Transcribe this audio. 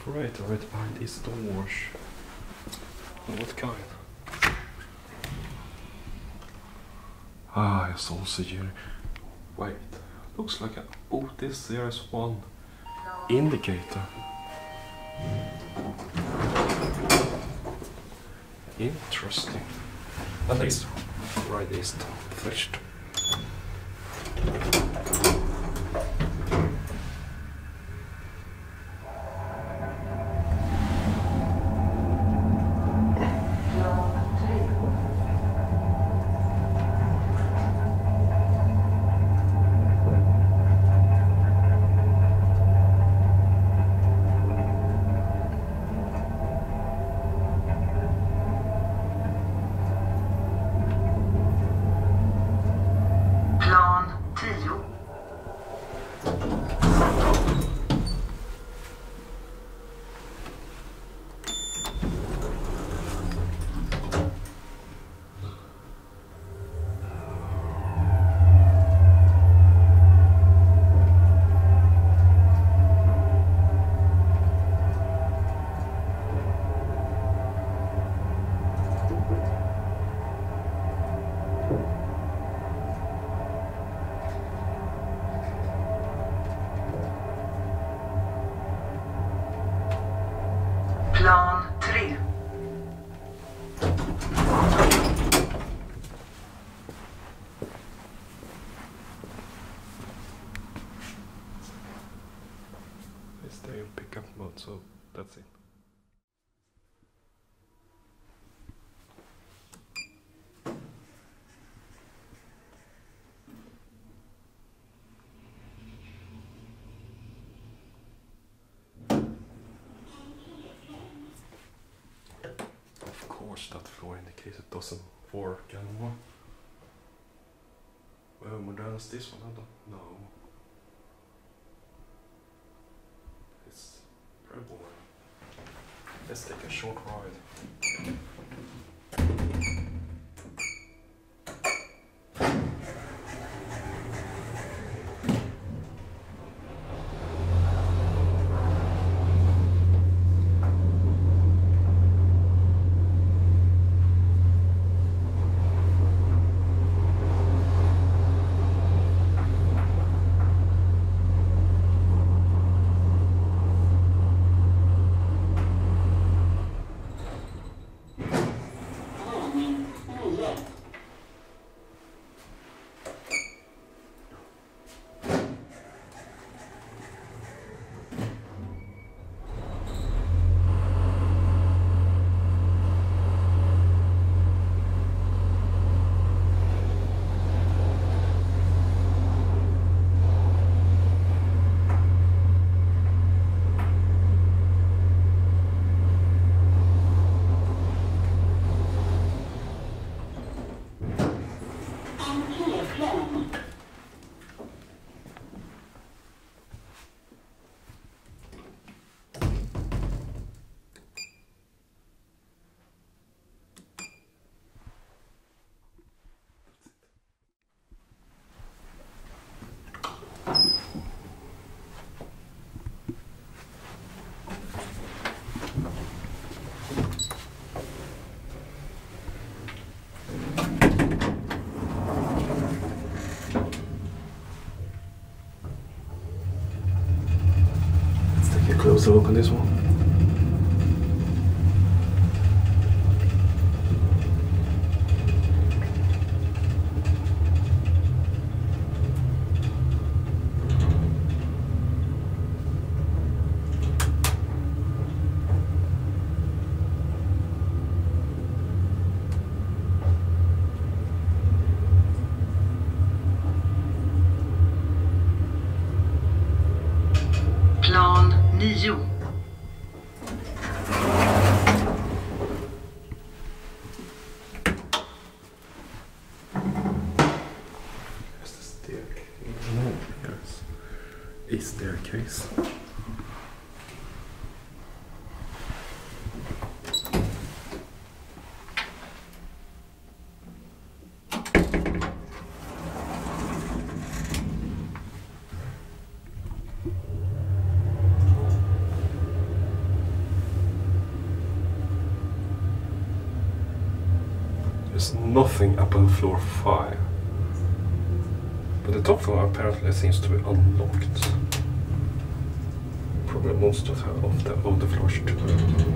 perforator right behind these doors. What kind? Ah, it's also here. Wait, looks like this there is one indicator. Interesting. At least right this first. Plan 3. They stay in pickup mode, so that's it. Of course, that floor indicator doesn't work anymore. Well, modern is this one? I don't know. It's very boring. Let's take a short ride. Closer look on this one. Plan 9. There's the staircase. No, there's a staircase. There's nothing above floor 5. But the top floor apparently seems to be unlocked. Probably most of the floors too.